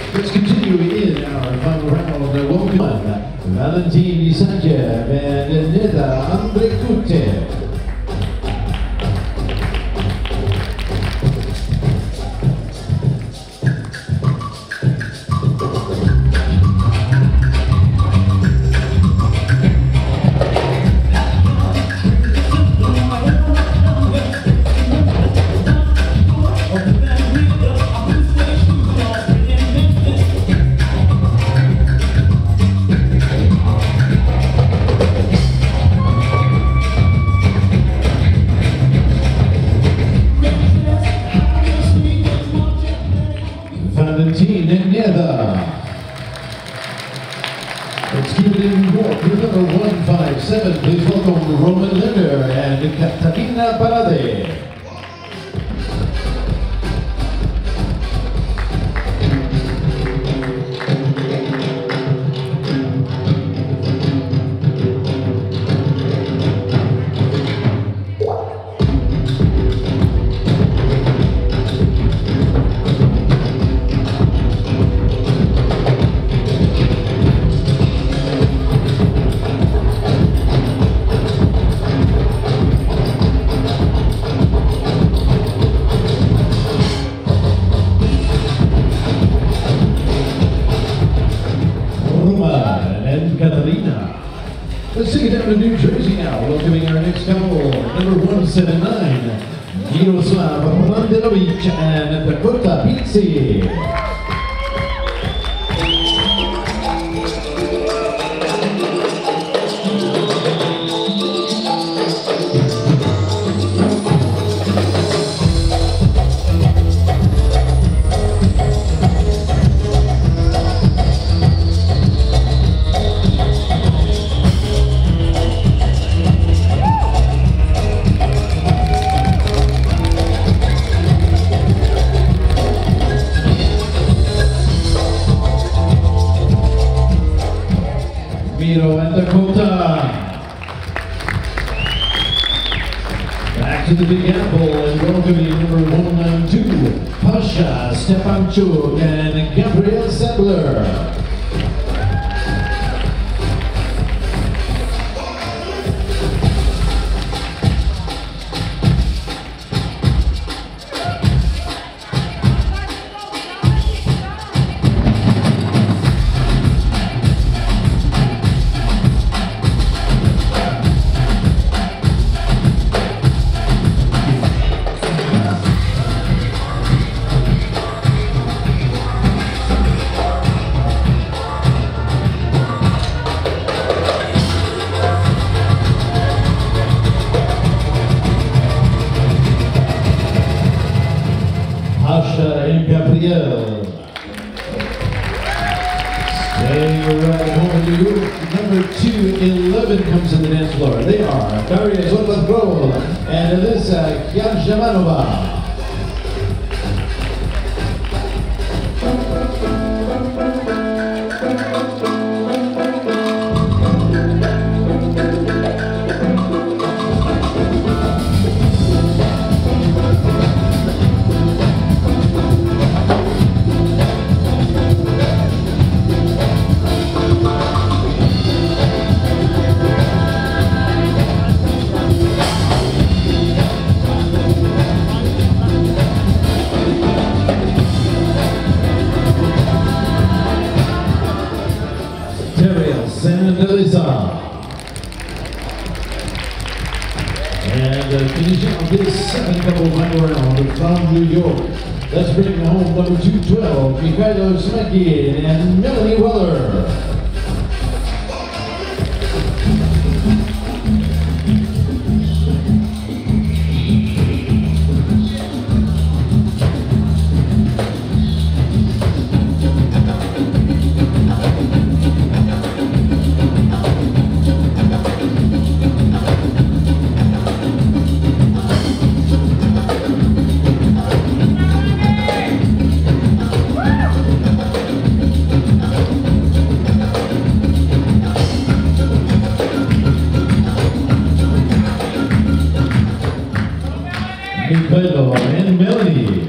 Let's continue in our final round. Welcome Valentyn, Isaiev, and Neda, Andriekute. Valentyn and Neda. Let's keep it in walk with number 157. Please welcome Lerner and Catalina Palade. And Catalina. Let's take it down to New Jersey now, welcoming our next couple, number 179, Miroslav, Randelovic, and Dakota, Pizzi. And Dakota. Back to the Big Apple and welcoming number 192, Pasha, Stepanchuk, and Gabrielle Sabler. Pasha and Gabrielle. Staying right home in New York, number 211 comes to the dance floor. They are Dariusz, Horváth-Król, and Alisa, Khairzamanova. And Alisa. And finishing on this second couple final round from New York. Let's bring home number 212, Mykhaylo, Smagin, and Melanie Weiler. Mykhaylo and Melanie.